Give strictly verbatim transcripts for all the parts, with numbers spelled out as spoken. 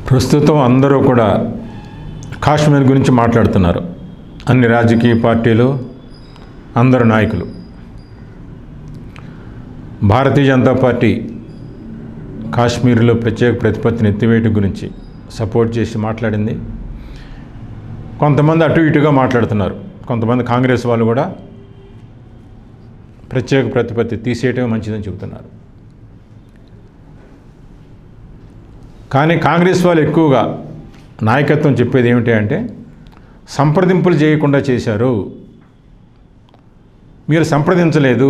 ప్రస్తుతం అందరూ కూడా కాశ్మీర్ గురించి మాట్లాడుతున్నారు. అన్ని రాజకీయ పార్టీలు, అందరు నాయకులు. భారతీయ జనతా పార్టీ కాశ్మీర్లో ప్రత్యేక ప్రతిపత్తిని ఎత్తివేయటం గురించి సపోర్ట్ చేసి మాట్లాడింది. కొంతమంది అటు ఇటుగా మాట్లాడుతున్నారు. కొంతమంది కాంగ్రెస్ వాళ్ళు కూడా ప్రత్యేక ప్రతిపత్తి తీసేయటమే మంచిదని చెబుతున్నారు. కానీ కాంగ్రెస్ వాళ్ళు ఎక్కువగా నాయకత్వం చెప్పేది ఏమిటి అంటే, సంప్రదింపులు చేయకుండా చేశారు, మీరు సంప్రదించలేదు.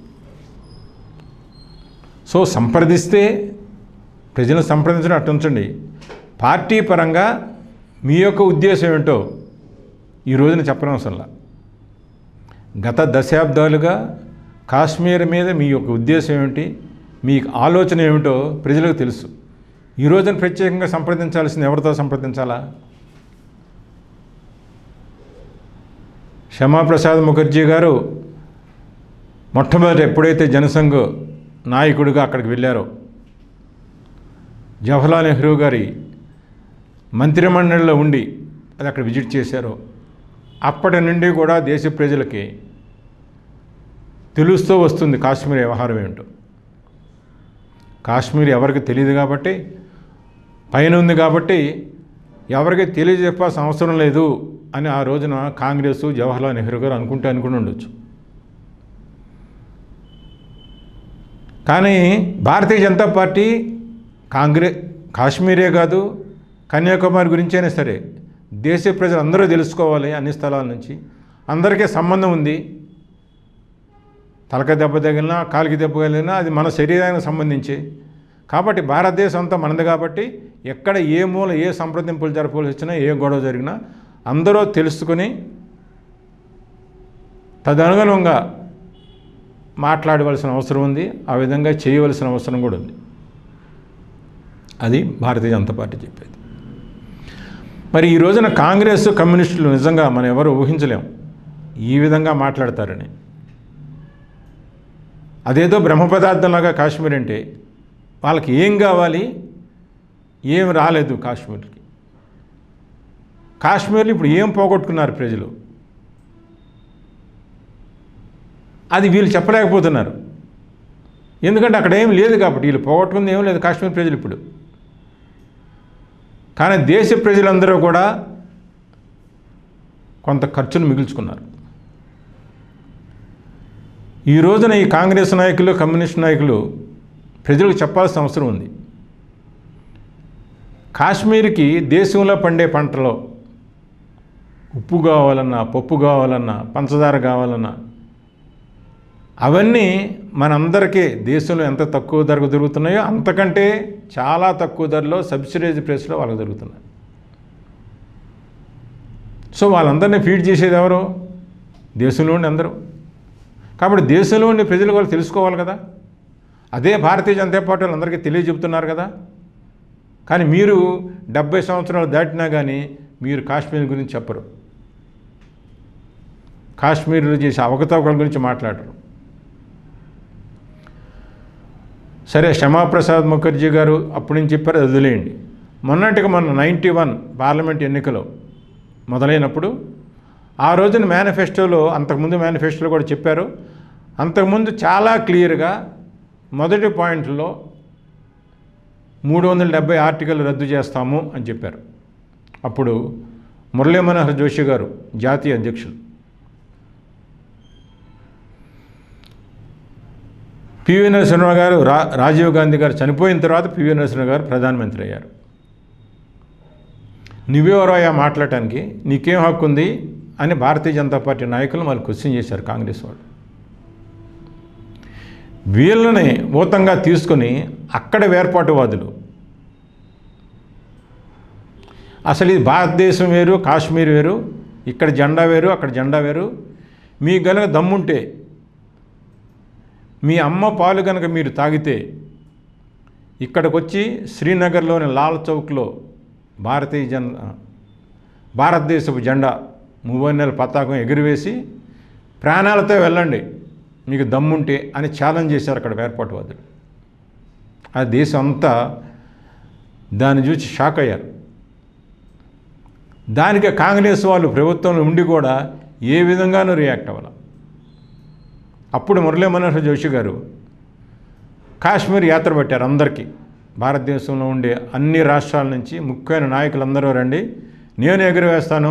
సో సంప్రదిస్తే ప్రజలను సంప్రదించడం అట్టు ఉంచండి. పార్టీ పరంగా మీ యొక్క ఉద్దేశం ఏంటో ఈ రోజున చెప్పనవసరంలా. గత దశాబ్దాలుగా కాశ్మీర్ మీద మీ యొక్క ఉద్దేశం ఏమిటి, మీ ఆలోచన ఏమిటో ప్రజలకు తెలుసు. ఈ రోజున ప్రత్యేకంగా సంప్రదించాల్సింది ఎవరితో సంప్రదించాలా? శ్యామాప్రసాద్ ముఖర్జీ గారు మొట్టమొదటి ఎప్పుడైతే జనసంఘ్ నాయకుడిగా అక్కడికి వెళ్ళారో, జవహర్లాల్ నెహ్రూ గారి మంత్రిమండలిలో ఉండి అది అక్కడ విజిట్ చేశారో, అప్పటి నుండి కూడా దేశ ప్రజలకి తెలుస్తూ వస్తుంది కాశ్మీర్ వ్యవహారం ఏమిటో. కాశ్మీర్ ఎవరికి తెలియదు కాబట్టి, పైన ఉంది కాబట్టి ఎవరికి తెలియజెప్పాల్సిన అవసరం లేదు అని ఆ రోజున కాంగ్రెస్, జవహర్లాల్ నెహ్రూ గారు అనుకుంటే అనుకుని ఉండొచ్చు. కానీ భారతీయ జనతా పార్టీ కాంగ్రెస్ కాశ్మీరే కాదు, కన్యాకుమారి గురించైనా సరే దేశ ప్రజలు అందరూ తెలుసుకోవాలి. అన్ని స్థలాల నుంచి అందరికీ సంబంధం ఉంది. తలక దెబ్బ తగిలినా, కాలికి దెబ్బ తగిలినా అది మన శరీరానికి సంబంధించి. కాబట్టి భారతదేశం అంతా మనది కాబట్టి ఎక్కడ ఏ మూల ఏ సంప్రదింపులు జరపాల్సి వచ్చినా, ఏ గొడవ జరిగినా అందరూ తెలుసుకొని తదనుగుణంగా మాట్లాడవలసిన అవసరం ఉంది. ఆ విధంగా చేయవలసిన అవసరం కూడా ఉంది. అది భారతీయ జనతా పార్టీ చెప్పేది. మరి ఈ రోజున కాంగ్రెస్, కమ్యూనిస్టులు నిజంగా మనం ఎవరు ఊహించలేం ఈ విధంగా మాట్లాడతారని. అదేదో బ్రహ్మ పదార్థంలాగా కాశ్మీర్ అంటే వాళ్ళకి ఏం కావాలి, ఏం రాలేదు కాశ్మీర్కి. కాశ్మీర్లో ఇప్పుడు ఏం పోగొట్టుకున్నారు ప్రజలు, అది వీళ్ళు చెప్పలేకపోతున్నారు. ఎందుకంటే అక్కడ ఏం లేదు కాబట్టి, వీళ్ళు పోగొట్టుకుంది ఏం లేదు కాశ్మీర్ ప్రజలు ఇప్పుడు. కానీ దేశ ప్రజలందరూ కూడా కొంత ఖర్చును మిగుల్చుకున్నారు. ఈ రోజున ఈ కాంగ్రెస్ నాయకులు, కమ్యూనిస్ట్ నాయకులు ప్రజలకు చెప్పాల్సిన అవసరం ఉంది. కాశ్మీర్కి దేశంలో పండే పంటలో ఉప్పు కావాలన్నా, పప్పు కావాలన్నా, పంచదార కావాలన్నా అవన్నీ మనందరికీ దేశంలో ఎంత తక్కువ ధరకు దొరుకుతున్నాయో అంతకంటే చాలా తక్కువ ధరలో సబ్సిడైజ్ ప్రైస్లో వాళ్ళకి దొరుకుతున్నాయి. సో వాళ్ళందరినీ ఫీడ్ చేసేది ఎవరు? దేశంలో ఉండి అందరూ. కాబట్టి దేశంలో ఉండి ప్రజలు వాళ్ళు తెలుసుకోవాలి కదా. అదే భారతీయ జనతా పార్టీ అందరికీ తెలియజెప్తున్నారు కదా. కానీ మీరు డెబ్బై సంవత్సరాలు దాటినా కానీ మీరు కాశ్మీర్ గురించి చెప్పరు. కాశ్మీర్లో చేసే అవకతవకల గురించి మాట్లాడరు. సరే, శ్యామాప్రసాద్ ముఖర్జీ గారు అప్పుడు నుంచి చెప్పారు, అది వదిలేయండి. మొన్నటికి మొన్న నైంటీ వన్ పార్లమెంట్ ఎన్నికలు మొదలైనప్పుడు ఆ రోజున మేనిఫెస్టోలో, అంతకుముందు మేనిఫెస్టోలో కూడా చెప్పారు. అంతకుముందు చాలా క్లియర్గా మొదటి పాయింట్లో మూడు వందల డెబ్బై ఆర్టికల్ రద్దు చేస్తాము అని చెప్పారు. అప్పుడు మురళీ మనోహర్ జోషి గారు జాతీయ అధ్యక్షులు, పివి నరసింహ గారు, రా రాజీవ్ గాంధీ గారు చనిపోయిన తర్వాత పివి నరసింహ గారు ప్రధానమంత్రి అయ్యారు. నువ్వెవరోయా మాట్లాడటానికి, నీకేం హక్కు ఉంది అని భారతీయ జనతా పార్టీ నాయకులు వాళ్ళు క్వశ్చన్ చేశారు కాంగ్రెస్ వాళ్ళు. వీళ్ళని ఊతంగా తీసుకొని అక్కడ వేర్పాటువాదులు, అసలు ఇది భారతదేశం వేరు, కాశ్మీర్ వేరు, ఇక్కడ జెండా వేరు, అక్కడ జెండా వేరు, మీ గనక దమ్ముంటే, మీ అమ్మ పాలు కనుక మీరు తాగితే ఇక్కడికి వచ్చి శ్రీనగర్లోని లాల్ చౌక్లో భారతీయ జన్ భారతదేశపు జెండా మూవన్నెల పతాకం ఎగురవేసి ప్రాణాలతో వెళ్ళండి మీకు దమ్ముంటే అని ఛాలెంజ్ చేశారు అక్కడ వేర్పాటువాదులు. ఆ దేశం అంతా దాన్ని చూసి షాక్ అయ్యారు. దానికి కాంగ్రెస్ వాళ్ళు ప్రభుత్వంలో ఉండి కూడా ఏ విధంగానూ రియాక్ట్ అవ్వాలి. అప్పుడు మురళీ మనోహర్ జోషి గారు కాశ్మీర్ యాత్ర పెట్టారు. అందరికీ భారతదేశంలో ఉండే అన్ని రాష్ట్రాల నుంచి ముఖ్యమైన నాయకులందరూ రండి, నేను ఎగురవేస్తాను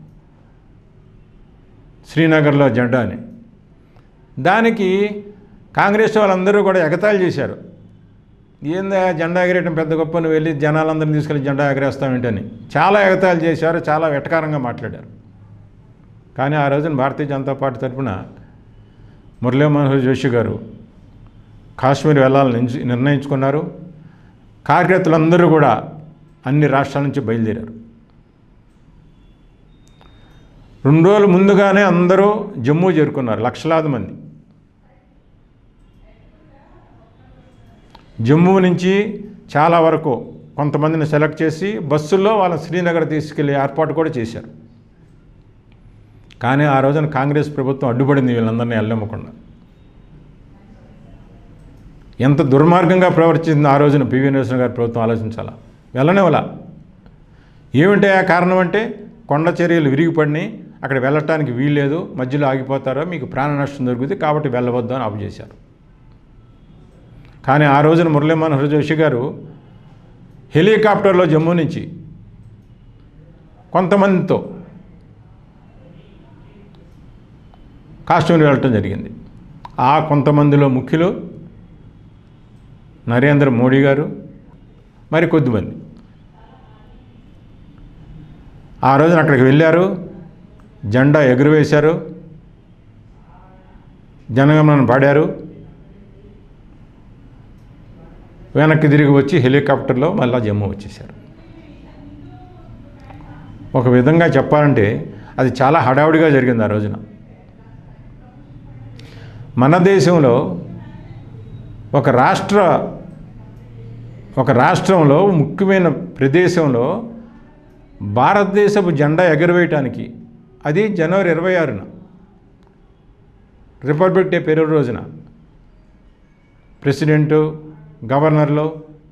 శ్రీనగర్లో జెండా అని. దానికి కాంగ్రెస్ వాళ్ళందరూ కూడా ఎగతాళి చేశారు. ఏందా జెండా ఎగరేయటం పెద్ద గొప్ప, నువ్వు వెళ్ళి జనాలందరినీ తీసుకెళ్ళి జెండా ఎగరేస్తావేంటని చాలా ఎగతాళి చేశారు, చాలా వెటకారంగా మాట్లాడారు. కానీ ఆ రోజున భారతీయ జనతా పార్టీ తరఫున మురళీ మనోహర్ జోషి గారు కాశ్మీర్ వెళ్ళాలని నిర్ణయించుకున్నారు. కార్యకర్తలందరూ కూడా అన్ని రాష్ట్రాల నుంచి బయలుదేరారు. రెండు రోజుల ముందుగానే అందరూ జమ్మూ చేరుకున్నారు, లక్షలాది మంది. జమ్మూ నుంచి చాలా వరకు కొంతమందిని సెలెక్ట్ చేసి బస్సుల్లో వాళ్ళని శ్రీనగర్ తీసుకెళ్లే ఏర్పాటు కూడా చేశారు. కానీ ఆ రోజున కాంగ్రెస్ ప్రభుత్వం అడ్డుపడింది వీళ్ళందరినీ వెళ్ళమ్మకుండా. ఎంత దుర్మార్గంగా ప్రవర్తించింది ఆ రోజున పివి నరసింహ గారి ప్రభుత్వం ఆలోచించాలా. వెళ్ళనివ్వాల. ఏమిటి ఆ కారణం అంటే కొండ చర్యలు విరిగిపడినాయి, అక్కడ వెళ్ళటానికి వీల్లేదు, మధ్యలో ఆగిపోతారో మీకు ప్రాణ నష్టం జరుగుతుంది కాబట్టి వెళ్ళవద్దు అని ఆపు చేశారు. కానీ ఆ రోజున మురళీ మనోహర్ జోషి గారు హెలికాప్టర్లో జమ్మూ నుంచి కొంతమందితో కాశ్మీర్ వెళ్ళటం జరిగింది. ఆ కొంతమందిలో ముఖ్యులు నరేంద్ర మోడీ గారు, మరి కొద్దిమంది. ఆ రోజున అక్కడికి వెళ్ళారు, జెండా ఎగురవేశారు, జనగణమన పాడారు, వెనక్కి తిరిగి వచ్చి హెలికాప్టర్లో మళ్ళా జమ్మూ వచ్చేశారు. ఒక విధంగా చెప్పాలంటే అది చాలా హడావుడిగా జరిగింది ఆ రోజున. మన దేశంలో ఒక రాష్ట్ర ఒక రాష్ట్రంలో ముఖ్యమైన ప్రదేశంలో భారతదేశపు జెండా ఎగరవేయటానికి, అది జనవరి ఇరవై ఆరున రిపబ్లిక్ డే పేరు రోజున ప్రెసిడెంటు, గవర్నర్లు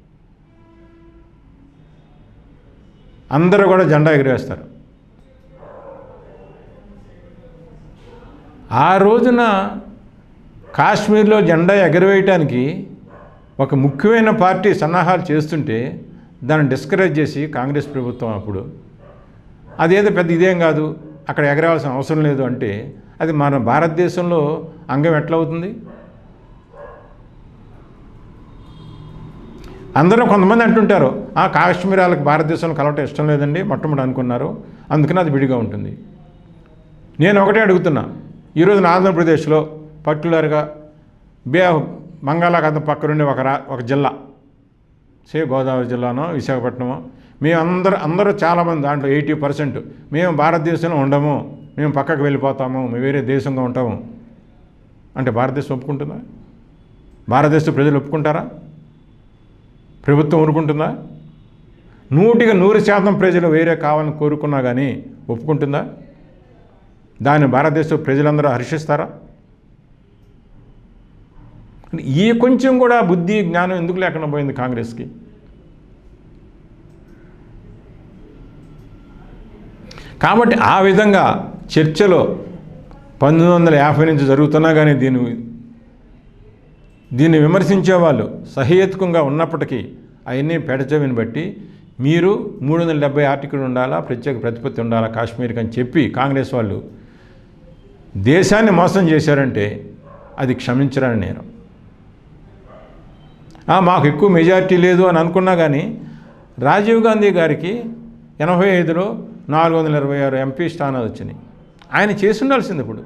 అందరూ కూడా జెండా ఎగరవేస్తారు. ఆ రోజున కాశ్మీర్లో జెండా ఎగరవేయటానికి ఒక ముఖ్యమైన పార్టీ సన్నాహాలు చేస్తుంటే దాన్ని డిస్కరేజ్ చేసి కాంగ్రెస్ ప్రభుత్వం అప్పుడు అదేదో పెద్ద ఇదేం కాదు, అక్కడ ఎగరవలసిన అవసరం లేదు అంటే అది మన భారతదేశంలో అంగం ఎట్లా అవుతుంది? అందరూ కొంతమంది అంటుంటారు, ఆ కాశ్మీర్ వాళ్ళకి భారతదేశంలో కలవటం ఇష్టం లేదండి మొట్టమొదటి అనుకున్నారు, అందుకని అది విడిగా ఉంటుంది. నేను ఒకటే అడుగుతున్నా, ఈరోజు ఆంధ్రప్రదేశ్లో పర్టికులర్గా బే బంగాళాఖాతం పక్కనుండి ఒక రా ఒక జిల్లా, సే గోదావరి జిల్లానో విశాఖపట్నమో, మేము అందరూ అందరూ చాలామంది దాంట్లో ఎయిటీ పర్సెంట్ మేము భారతదేశంలో ఉండము, మేము పక్కకు వెళ్ళిపోతాము, మేము వేరే దేశంగా ఉంటాము అంటే భారతదేశం ఒప్పుకుంటుందా? భారతదేశ ప్రజలు ఒప్పుకుంటారా? ప్రభుత్వం ఊరుకుంటుందా? నూటికి నూరు శాతం ప్రజలు వేరే కావాలని కోరుకున్నా కానీ ఒప్పుకుంటుందా? దాన్ని భారతదేశ ప్రజలందరూ హర్షిస్తారా? ఈ కొంచెం కూడా బుద్ధి జ్ఞానం ఎందుకు లేకుండా పోయింది కాంగ్రెస్కి? కాబట్టి ఆ విధంగా చర్చలో పంతొమ్మిది వందల యాభై నుంచి జరుగుతున్నా కానీ దీని దీన్ని విమర్శించే వాళ్ళు సహేతుకంగా ఉన్నప్పటికీ అవన్నీ పెడచవిని బట్టి మీరు మూడు వందల డెబ్బై ఆర్టికల్ ఉండాలా, ప్రత్యేక ప్రతిపత్తి ఉండాలా కాశ్మీర్కి అని చెప్పి కాంగ్రెస్ వాళ్ళు దేశాన్ని మోసం చేశారంటే అది క్షమించరని నేను. మాకు ఎక్కువ మెజారిటీ లేదు అని అనుకున్నా కానీ రాజీవ్ గాంధీ గారికి ఎనభై ఐదులో నాలుగు వందల ఇరవై ఆరు ఎంపీ స్థానాలు వచ్చినాయి. ఆయన చేసి ఉండాల్సింది. ఇప్పుడు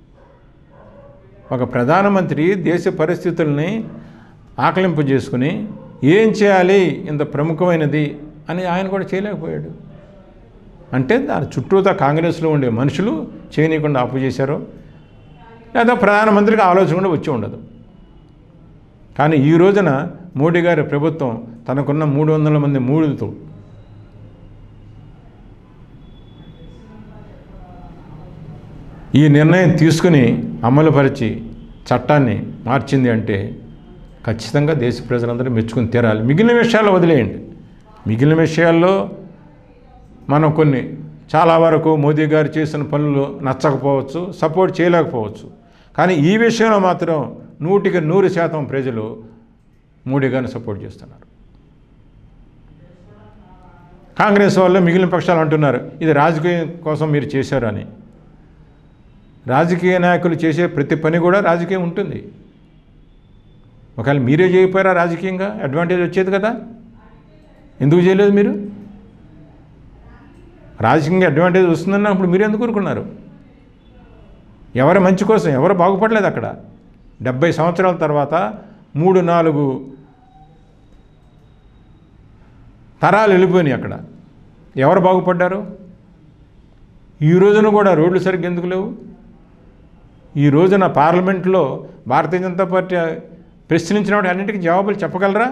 ఒక ప్రధానమంత్రి దేశ పరిస్థితుల్ని ఆకలింపు చేసుకుని ఏం చేయాలి ఇంత ప్రముఖమైనది అని ఆయన కూడా చేయలేకపోయాడు. అంటే దాని చుట్టూతా కాంగ్రెస్లో ఉండే మనుషులు చేయనీయకుండా అప్పు చేశారు, లేదా ప్రధానమంత్రికి ఆలోచన కూడా వచ్చి ఉండదు. కానీ ఈ రోజున మోడీ గారి ప్రభుత్వం తనకున్న మూడు వందల మంది మూడుతో ఈ నిర్ణయం తీసుకుని అమలుపరిచి చట్టాన్ని మార్చింది అంటే ఖచ్చితంగా దేశ ప్రజలందరూ మెచ్చుకుని తీరాలి. మిగిలిన విషయాలు వదిలేయండి, మిగిలిన విషయాల్లో మనం కొన్ని చాలా వరకు మోదీ గారు చేసిన పనులు నచ్చకపోవచ్చు, సపోర్ట్ చేయలేకపోవచ్చు. కానీ ఈ విషయంలో మాత్రం నూటికి నూరు శాతం ప్రజలు మోడీ గారిని సపోర్ట్ చేస్తున్నారు. కాంగ్రెస్ వాళ్ళు మిగిలిన పక్షాలు అంటున్నారు ఇది రాజకీయం కోసం మీరు చేశారని. రాజకీయ నాయకులు చేసే ప్రతి పని కూడా రాజకీయం ఉంటుంది. ఒకవేళ మీరే చేయకపోయారా రాజకీయంగా అడ్వాంటేజ్ వచ్చేది కదా, ఎందుకు చేయలేదు మీరు? రాజకీయంగా అడ్వాంటేజ్ వస్తుందని అప్పుడు మీరు ఎందుకు ఊరుకున్నారు? ఎవరి మంచి కోసం ఎవరు బాగుపడలేదు అక్కడ. డెబ్బై సంవత్సరాల తర్వాత మూడు నాలుగు తరాలు వెళ్ళిపోయినాయి అక్కడ. ఎవరు బాగుపడ్డారు? ఈ రోజున కూడా రోడ్లు సరిగ్గా ఎందుకు లేవు? ఈ రోజున పార్లమెంట్లో భారతీయ జనతా పార్టీ ప్రశ్నించినప్పుడు అన్నింటికీ జవాబులు చెప్పగలరా?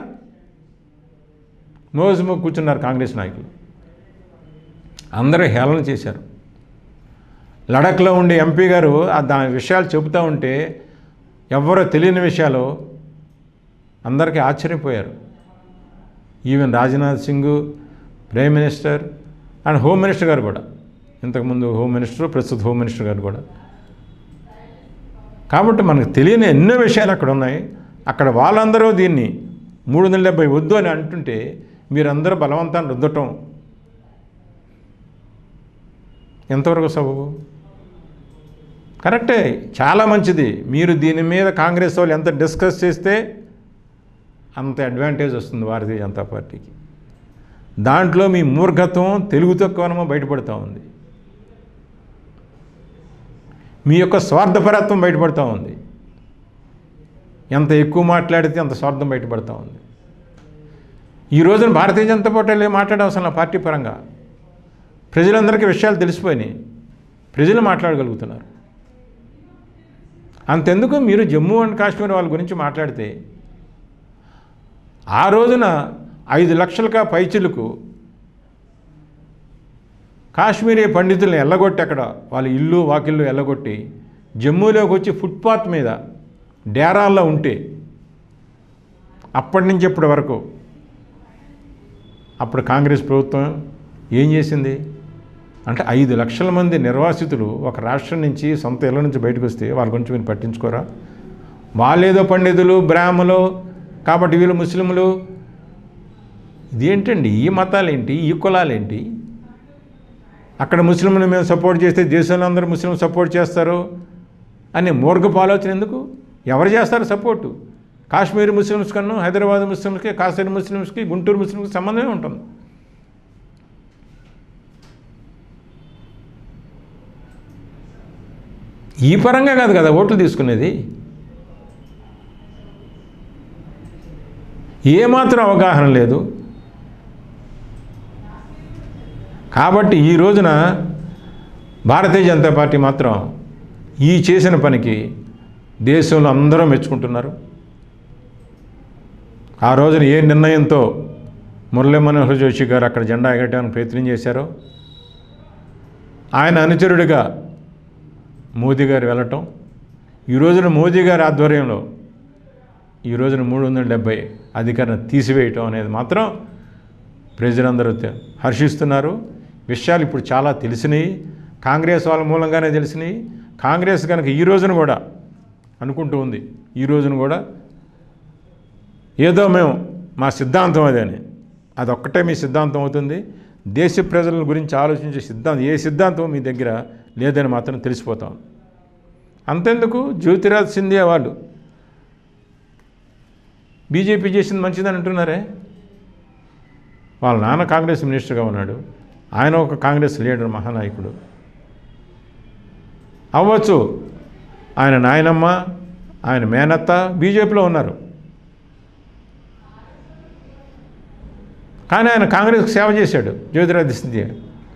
నోజుము కూర్చున్నారు కాంగ్రెస్ నాయకులు. అందరూ హేళన చేశారు. లడఖ్లో ఉండే ఎంపీ గారు దాని విషయాలు చెబుతూ ఉంటే ఎవరో తెలియని విషయాలు అందరికీ ఆశ్చర్యపోయారు. Even Rajnath Singh, prime minister and home minister గారు కూడా, ఇంతకుముందు హోమ్ మినిస్టర్ ప్రస్తుత హోమ్ మినిస్టర్ గారు కూడా. కాబట్టి మనకు తెలియని ఎన్నో విషయాలు అక్కడ ఉన్నాయి. అక్కడ వాళ్ళందరూ దీన్ని మూడు వందల డెబ్బై వద్దు అని అంటుంటే మీరందరూ బలవంతాన్ని రుద్దటం ఎంతవరకు సబబు? కరెక్టే, చాలా మంచిది. మీరు దీని మీద కాంగ్రెస్ వాళ్ళు ఎంత డిస్కస్ చేస్తే అంత అడ్వాంటేజ్ వస్తుంది భారతీయ జనతా పార్టీకి. దాంట్లో మీ మూర్ఖత్వం, తెలుగు తక్కువనమో బయటపడుతూ ఉంది. మీ యొక్క స్వార్థపరత్వం బయటపడుతూ ఉంది. ఎంత ఎక్కువ మాట్లాడితే అంత స్వార్థం బయటపడుతూ ఉంది. ఈ రోజున భారతీయ జనతా పార్టీలో మాట్లాడవలసిన పార్టీ పరంగా ప్రజలందరికీ విషయాలు తెలిసిపోయినాయి. ప్రజలు మాట్లాడగలుగుతున్నారు. అంతెందుకు మీరు జమ్మూ అండ్ కాశ్మీర్ వాళ్ళ గురించి మాట్లాడితే ఆ రోజున ఐదు లక్షలక పైచిలకు కాశ్మీరీ పండితుల్ని ఎల్లగొట్టి అక్కడ వాళ్ళ ఇల్లు వాకిళ్ళు ఎల్లగొట్టి జమ్మూలోకి వచ్చి ఫుట్పాత్ మీద డేరాల్లో ఉంటే అప్పటి నుంచి ఇప్పటి వరకు అప్పుడు కాంగ్రెస్ ప్రభుత్వం ఏం చేసింది అంటే ఐదు లక్షల మంది నిర్వాసితులు ఒక రాష్ట్రం నుంచి సొంత ఇళ్ళ నుంచి బయటకు వస్తే వాళ్ళ గురించి మీరు పట్టించుకోరా? వాళ్ళేదో పండితులు బ్రాహ్మలు కాబట్టి వీళ్ళు ముస్లింలు. ఇదేంటండి? ఈ మతాలేంటి? ఈ కులాలేంటి? అక్కడ ముస్లింలు మేము సపోర్ట్ చేస్తే దేశంలో అందరూ ముస్లిం సపోర్ట్ చేస్తారు అనే మూర్ఖపు ఆలోచన ఎందుకు? ఎవరు చేస్తారు సపోర్టు? కాశ్మీర్ ముస్లిమ్స్ కన్నా హైదరాబాద్ ముస్లిమ్స్కి, కాశ్మీర్ ముస్లిమ్స్కి, గుంటూరు ముస్లిమ్స్కి సంబంధమే ఉంటుంది. ఈ పరంగా కాదు కదా ఓట్లు తీసుకునేది. ఏమాత్రం అవగాహన లేదు. కాబట్టి ఈ రోజున భారతీయ జనతా పార్టీ మాత్రం ఈ చేసిన పనికి దేశంలో అందరూ మెచ్చుకుంటున్నారు. ఆ రోజున ఏ నిర్ణయంతో మురళీ మనోహర్ జోషి గారు అక్కడ జెండా ఎగరడానికి ప్రయత్నం చేశారో, ఆయన అనుచరుడిగా మోదీ గారు వెళ్ళటం, ఈ రోజున మోదీ గారి ఆధ్వర్యంలో ఈ రోజున మూడు వందల డెబ్బై అధికారం తీసివేయటం అనేది మాత్రం ప్రజలందరూ హర్షిస్తున్నారు. విషయాలు ఇప్పుడు చాలా తెలిసినాయి. కాంగ్రెస్ వాళ్ళ మూలంగానే తెలిసినాయి. కాంగ్రెస్ కనుక ఈ రోజున కూడా అనుకుంటూ ఉంది, ఈ రోజున కూడా ఏదో మేము మా సిద్ధాంతం అదే అని, అదొక్కటే మీ సిద్ధాంతం అవుతుంది. దేశ ప్రజల గురించి ఆలోచించే సిద్ధాంతం ఏ సిద్ధాంతం మీ దగ్గర లేదని మాత్రం తెలిసిపోతాం. అంతెందుకు జ్యోతిరాజ్ సింధియా వాళ్ళు బీజేపీ చేసింది మంచిదని అంటున్నారే. వాళ్ళ నాన్న కాంగ్రెస్ మినిస్టర్గా ఉన్నాడు, ఆయన ఒక కాంగ్రెస్ లీడర్, మహానాయకుడు అవ్వచ్చు. ఆయన నాయనమ్మ, ఆయన మేనత్త బీజేపీలో ఉన్నారు. కానీ ఆయన కాంగ్రెస్కి సేవ చేశాడు జ్యోతిరాజ్ సింధియా.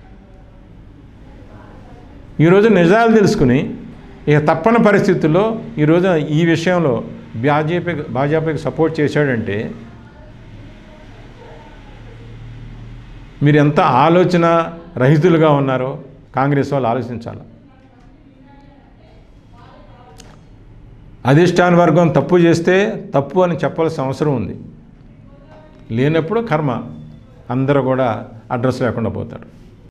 ఈరోజు నిజాలు తెలుసుకుని ఇక తప్పని పరిస్థితుల్లో ఈరోజు ఈ విషయంలో బీజేపీ భాజపాకి సపోర్ట్ చేశాడంటే మీరు ఎంత ఆలోచన రహితులుగా ఉన్నారో కాంగ్రెస్ వాళ్ళు ఆలోచించాలి. అధిష్టాన వర్గం తప్పు చేస్తే తప్పు అని చెప్పాల్సిన అవసరం ఉంది. లేనప్పుడు కర్మ అందరూ కూడా అడ్రస్ లేకుండా పోతారు.